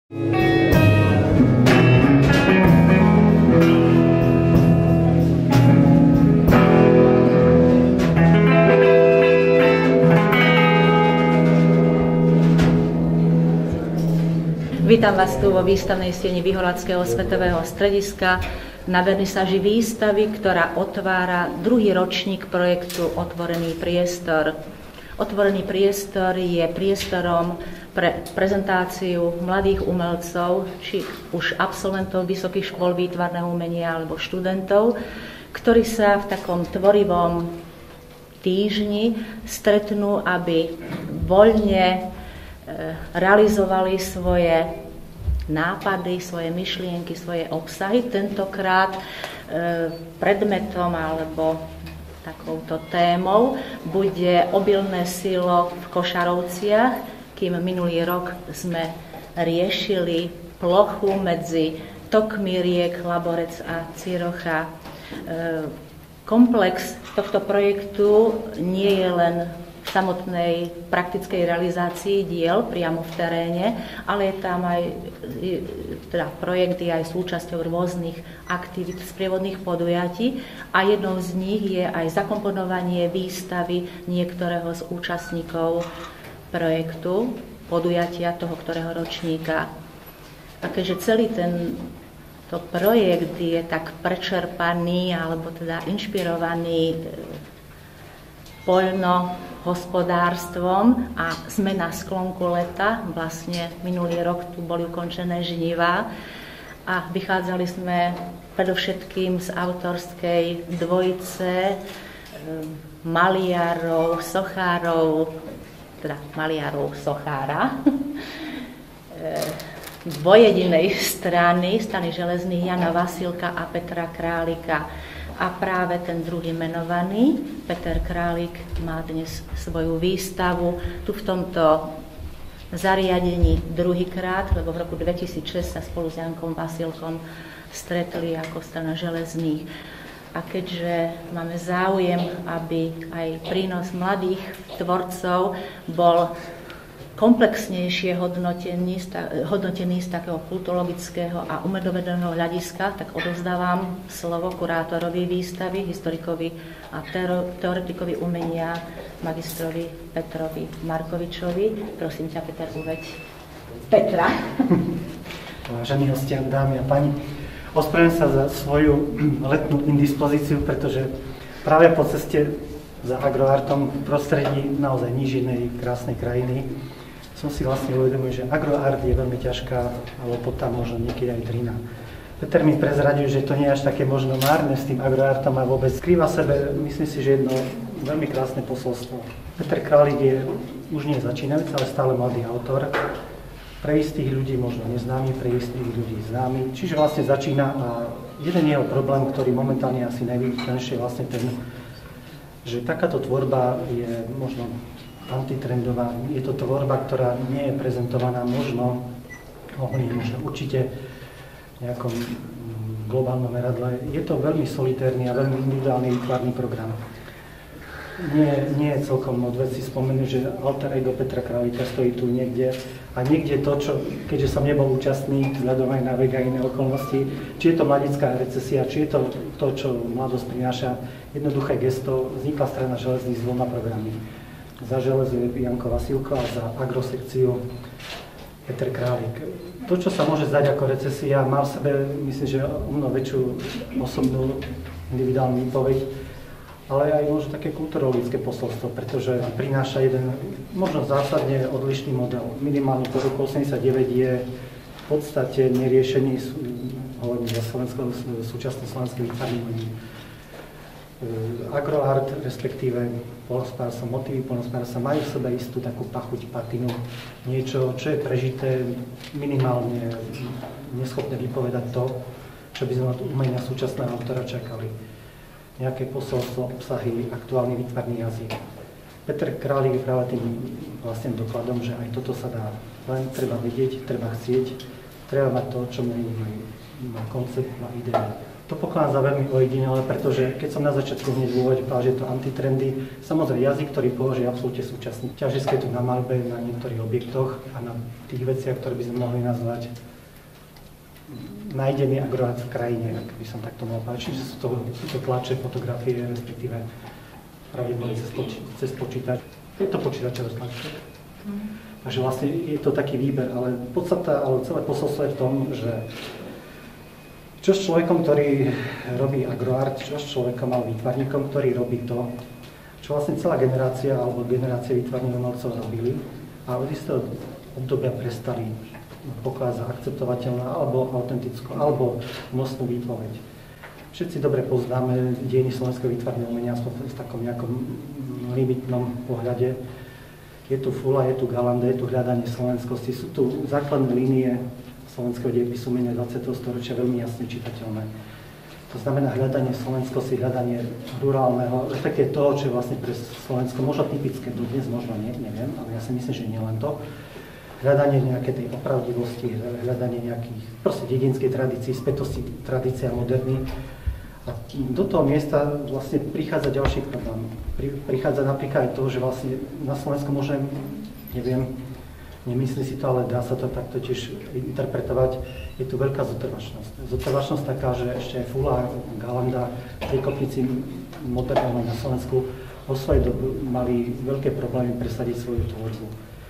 Vítam vás tu vo výstavnej sieni Vyhorlackého svetového strediska na vernisáži výstavy, ktorá otvára druhý ročník projektu Otvorený priestor. Otvorený priestor je priestorom pre prezentáciu mladých umelcov, či už absolventov vysokých škôl výtvarného umenia alebo študentov, ktorí sa v takom tvorivom týždni stretnú, aby voľne realizovali svoje nápady, svoje myšlienky, svoje obsahy. Tentokrát predmetom alebo takouto témou bude obilné silo v Košarovciach, kým minulý rok sme riešili plochu medzi tokmi riek Laborec a Cirocha. Komplex tohto projektu nie je len v samotnej praktickej realizácii diel priamo v teréne, ale je tam aj projekt je aj súčasťou rôznych aktivít, sprievodných podujatí a jednou z nich je aj zakomponovanie výstavy niektorého z účastníkov projektu, podujatia toho ktorého ročníka. A keďže celý tento projekt je tak prečerpaný alebo teda inšpirovaný poľnohospodárstvom a sme na sklonku leta, vlastne minulý rok tu boli ukončené žnivá a vychádzali sme predovšetkým z autorskej dvojice maliarov, sochárov, teda maliarov, sochára, dvojedinej strany železných Jana Vasilka a Petra Králika. A práve ten druhý menovaný, Peter Králik, má dnes svoju výstavu tu v tomto zariadení druhýkrát, lebo v roku 2006 sa spolu s Jankom Vasilkom stretli ako strana železných. A keďže máme záujem, aby aj prínos mladých tvorcov bol komplexnejšie hodnotený z takého kulturologického a umedovedeného hľadiska, tak odovzdávam slovo kurátorovi výstavy, historikovi a teoretikovi umenia, magistrovi Petrovi Markovičovi. Prosím ťa, Peter, uveď Petra. Vážení hostia, dámy a páni, ospravedlňujem sa za svoju letnú indispozíciu, pretože práve po ceste za agroartom v prostredí naozaj nížinej krásnej krajiny som si vlastne uvedomil, že agroart je veľmi ťažká lopota, možno niekedy aj drina. Peter mi prezradil, že to nie je až také možno márne s tým agroartom a vôbec skrýva sebe, myslím si, že jedno veľmi krásne posolstvo. Peter Králik je už nie začínajúci, ale stále mladý autor. Pre istých ľudí možno neznámy, pre istých ľudí známy. Čiže vlastne začína a jeden jeho problém, ktorý momentálne asi najviditeľnejšie je vlastne ten, že takáto tvorba je možno antitrendová. Je to tvorba, ktorá nie je prezentovaná možno určite v nejakom globálnom meradle. Je to veľmi solitérny a veľmi individuálny výtvarný program. Nie je celkom od veci spomenúť, že alter ego Petra Králika stojí tu niekde a niekde to, keďže som nebol účastný vzhľadom aj na vek a iné okolnosti, či je to mladická recesia, či je to, čo mladosť prináša, jednoduché gesto, vznikla strana železných s dvoma programy. Za železo je Janko Vasilko a za agrosekciu Peter Králik. To, čo sa môže zdať ako recesia, má v sebe, myslím, že o mnoho väčšiu osobnú individuálnu výpoveď, ale aj možno také kulturologické posolstvo, pretože prináša jeden možno zásadne odlišný model. Minimálne po roku 89 je v podstate neriešený, hovorím za súčasné slovenské výtvarné umenie. Agroart, respektíve poľnohospodárstva, motívy poľnohospodárstva majú v sebe istú takú pachuť, patinu, niečo, čo je prežité, minimálne neschopné vypovedať to, čo by sme od umenia súčasného autora čakali. Nejaké posolstvo, obsahy, aktuálny výtvarný jazyk. Peter Králik je práve tým vlastným dokladom, že aj toto sa dá. Len treba vedieť, treba chcieť, treba mať to, čo má koncept, má ideu. To pokladám za veľmi ojedinelé, pretože keď som na začiatku hneď uvažoval, že je to antitrendy, samozrejme jazyk, ktorý použije, je absolútne súčasný. Ťažisko je tu na maľbe, na niektorých objektoch a na tých veciach, ktoré by sme mohli nazvať nájdený agroart v krajine, ak by som takto mohol povedať. Čiže sú to tlače, fotografie, respektíve pravdepodobne cez počítač. Je to počítačové tlačky. Takže vlastne je to taký výber, ale podstata, ale celé posolstvo je v tom, že čo s človekom, ktorý robí agroart, čo s človekom alebo výtvarníkom, ktorý robí to, čo vlastne celá generácia alebo generácie výtvarných umelcov robili a od istého obdobia prestali pokladať za akceptovateľná alebo autentickú alebo nosnú výpoveď. Všetci dobre poznáme dejiny slovenského výtvarného umenia v takom nejakom limitnom pohľade. Je tu Fula, je tu Galanda, je tu hľadanie slovenskosti, sú tu základné línie slovenského dejepisu umenia 20. storočia veľmi jasne čitateľné. To znamená hľadanie slovenskosti, hľadanie rurálneho, respektíve toho, čo je vlastne pre Slovensko možno typické dodnes, možno nie, neviem, ale ja si myslím, že nie len to. Hľadanie nejakej tej opravdivosti, hľadanie nejakých proste dedinskej tradícií, spätosti tradície a moderny. A do toho miesta vlastne prichádza ďalší problém. Prichádza napríklad aj to, že vlastne na Slovensku môžem, neviem, nemyslí si to, ale dá sa to takto tiež interpretovať. Je tu veľká zotrvačnosť. Zotrvačnosť taká, že ešte aj Fula, Galanda, príkopníci moderného na Slovensku vo svojej dobu mali veľké problémy presadiť svoju tvorbu.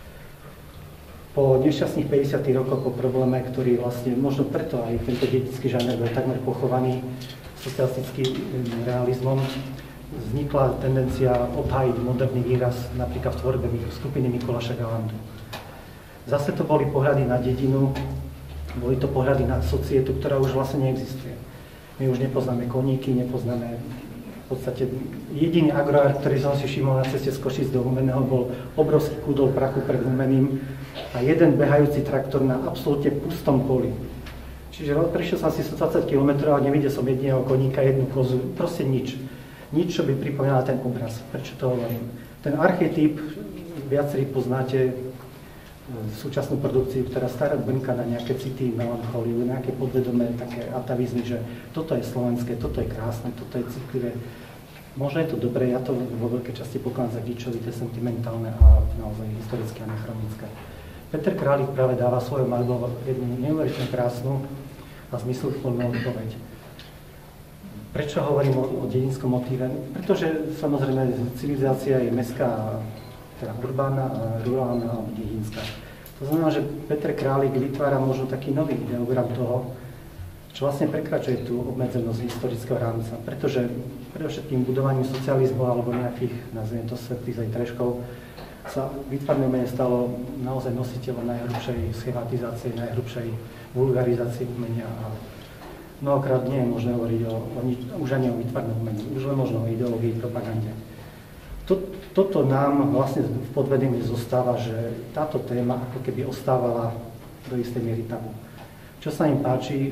Po nešťastných 50. rokoch, po probléme, ktorý vlastne, možno preto aj tento dedický žáner bol takmer pochovaný socialistickým realizmom, vznikla tendencia obhájiť moderný výraz napríklad v tvorbe skupiny Mikuláša Galandu. Zase to boli pohľady na dedinu, boli to pohľady na societu, ktorá už vlastne neexistuje. My už nepoznáme koníky, nepoznáme v podstate jediný agroart, ktorý som si všimol na ceste z Košíc do Humenného, bol obrovský kúdol prachu pred Humeným a jeden behajúci traktor na absolútne pustom poli. Čiže prišiel som si 120 km a nevidel som jedného koníka, jednu kozu, proste nič. Nič, čo by pripomínal ten obraz. Prečo to hovorím? Ten archetyp, viacerí poznáte súčasnú produkciu, ktorá stará brnka na nejaké city, melanchóliu, nejaké podvedomé také atavizmy, že toto je slovenské, toto je krásne, toto je citlivé. Možno je to dobré, ja to vo veľkej časti pokladám za gíčovité, sentimentálne a naozaj historicky anachronické. Peter Králik práve dáva svojou maľbou jednu neuveriteľne krásnu a zmysluplnú odpoveď. Prečo hovorím o dedinskom motíve? Pretože samozrejme civilizácia je mestská, teda urbánna, rurálna a dedinská. To znamená, že Peter Králik vytvára možno taký nový ideogram toho, čo vlastne prekračuje tú obmedzenosť historického rámca. Pretože predovšetkým budovaním socializmu alebo nejakých, nazviem to svetlých zajtreškov, sa výtvarné umenie stalo naozaj nositeľom najhrubšej schematizácie, najhrubšej vulgarizácie umenia. A mnohokrát nie je možné hovoriť už ani o výtvarnom umení, už len možno o ideológii, propagande. Toto nám vlastne v podvedomí zostáva, že táto téma ako keby ostávala do istej miery tabu. Čo sa im páči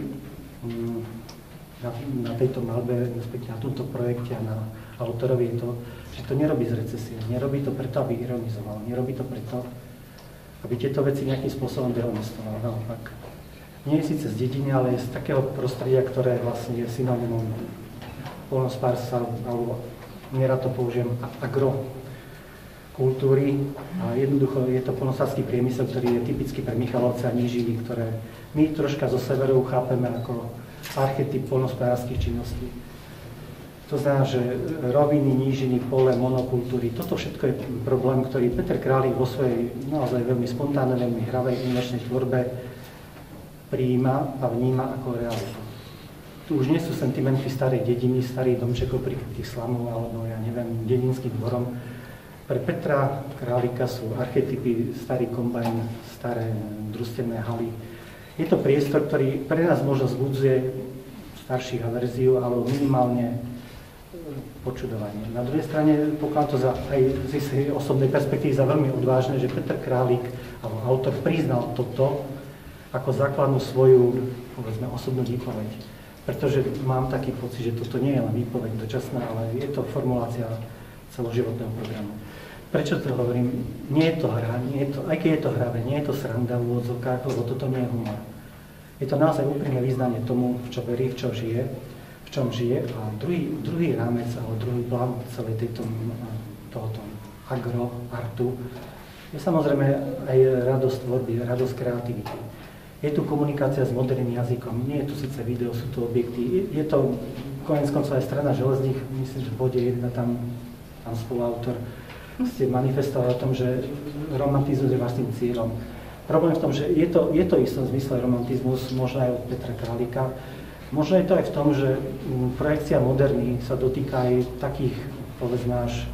na tejto maľbe, respektíve na tomto projekte a na autorovi je to, že to nerobí z recesie, nerobí to preto, aby ironizoval, nerobí to preto, aby tieto veci nejakým spôsobom dehonestoval. Naopak, nie je síce z dediny, ale je z takého prostredia, ktoré vlastne je synonymom poľnohospodárstva, alebo nerad to použijem, agrokultúry. A jednoducho je to poľnohospodársky priemysel, ktorý je typický pre Michalovce a nížiny, ktoré my troška zo severu chápeme ako archetyp poľnohospodárskych činností. To znamená, že roviny, nížiny, pole, monokultúry, toto všetko je problém, ktorý Peter Králik vo svojej naozaj veľmi spontánnej, veľmi hravej inočnej tvorbe prijíma a vníma ako realitu. Tu už nie sú sentimenty starej dediny, starých domčekov prikrytých slamov alebo ja neviem, dedinským dvorom. Pre Petra Králika sú archetypy, starý kombajn, staré družstevné haly. Je to priestor, ktorý pre nás možno zbudzuje starších averziu, alebo minimálne počudovanie. Na druhej strane pokladám to aj z svojej osobnej perspektívy za veľmi odvážne, že Peter Králik, alebo autor, priznal toto ako základnú svoju, povedzme, osobnú výpoveď. Pretože mám taký pocit, že toto nie je len výpoveď dočasná, ale je to formulácia celoživotného programu. Prečo to hovorím? Nie je to hra, aj keď je to hravé, nie je to sranda v úvodzovkách, lebo toto nie je humor. Je to naozaj úprimné význanie tomu, v čo verí, v čo žije. čom žije, a druhý rámec alebo druhý plán celej tohoto agroartu je samozrejme aj radosť tvorby, radosť kreativity. Je tu komunikácia s moderným jazykom, nie je tu síce video, sú tu objekty, je to koniec koncov aj strana železných, myslím, že v bode 1 tam spoluautor ste manifestovali o tom, že romantizmus je vlastným cieľom. Problém v tom, že je to v istom zmysle romantizmus, možno aj od Petra Králika. Možno je to aj v tom, že projekcia moderny sa dotýka aj takých, povedzme, až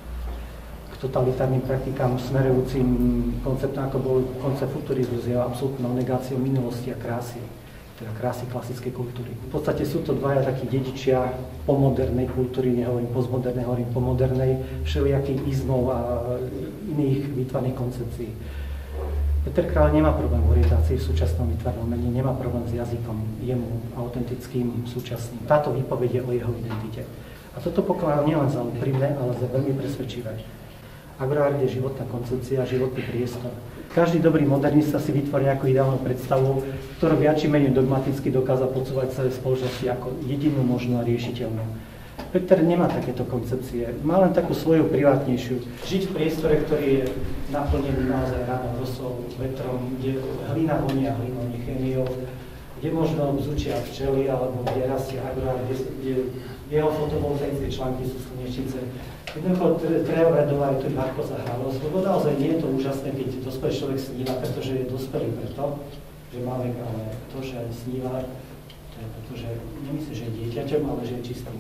k totalitárnym praktikám smerujúcim konceptom, ako bol koncept futurizmus, je absolútnou negáciou minulosti a krásy, teda krásy klasickej kultúry. V podstate sú to dvaja takí dedičia pomodernej kultúry, nehovorím postmodernej, hovorím pomodernej, všelijakých izmov a iných výtvarných koncepcií. Peter Králik nemá problém v orientácii v súčasnom výtvarnom umení, nemá problém s jazykom, jemu autentickým, súčasným. Táto výpoveď je o jeho identite. A toto pokladám nielen za úprimné, ale za veľmi presvedčivé. Agroart je životná koncepcia, životný priestor. Každý dobrý modernista si vytvorí nejakú ideálnu predstavu, ktorú viac či menej dogmaticky dokáza podsúvať celé spoločnosti ako jedinú možno riešiteľnú. Peter nemá takéto koncepcie, má len takú svoju privátnejšiu. Žiť v priestore, ktorý je naplnený naozaj ránom, rosou, vetrom, kde hlina vonia hlinou, chémiou, kde možno bzučia včely, alebo kde rastie agroart, kde jeho fotovoltaické články sú slnečnice. Jednoducho treba brať do úvahy tú ľahkosť a hravosť, lebo naozaj nie je to úžasné, keď dospelý človek sníva, pretože je dospelý preto, že má vek, ale to, že sníva, to je preto, že nemyslí, že je dieťaťom, ale že je čistým.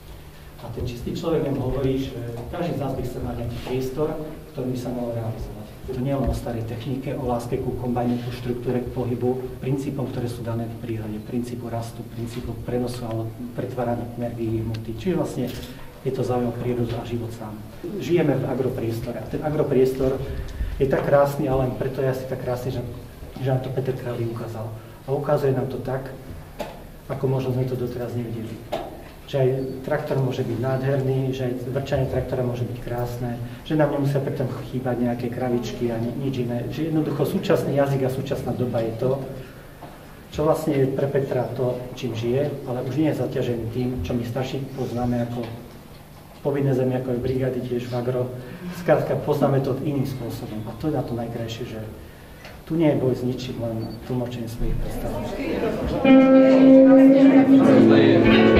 A ten čistý človek nám hovorí, že každý z nás by chcel mať nejaký priestor, ktorý by sa mal realizovať. To nie len o starej technike, o láske ku kombajnu, ku štruktúre, k pohybu, princípom, ktoré sú dané v prírode, princípu rastu, princípu prenosu alebo pretvárania energií, hmoty. Čiže vlastne je to záujem prírodu a život sám. Žijeme v agropriestore a ten agropriestor je tak krásny, ale len preto je asi tak krásny, že nám to Peter Králik ukázal. A ukazuje nám to tak, ako možno sme to doteraz nevideli. Že aj traktor môže byť nádherný, že aj vrčanie traktora môže byť krásne, že nám nemusia preto chýbať nejaké kravičky a nič iné. Že jednoducho súčasný jazyk a súčasná doba je to, čo vlastne je pre Petra to, čím žije, ale už nie je zaťažený tým, čo my starší poznáme ako povinné zemiakové brigády, tiež v agro. Skrátka poznáme to iným spôsobom. A to je na to najkrajšie, že tu nie je boj s ničím, len tlmočenie svojich predstav.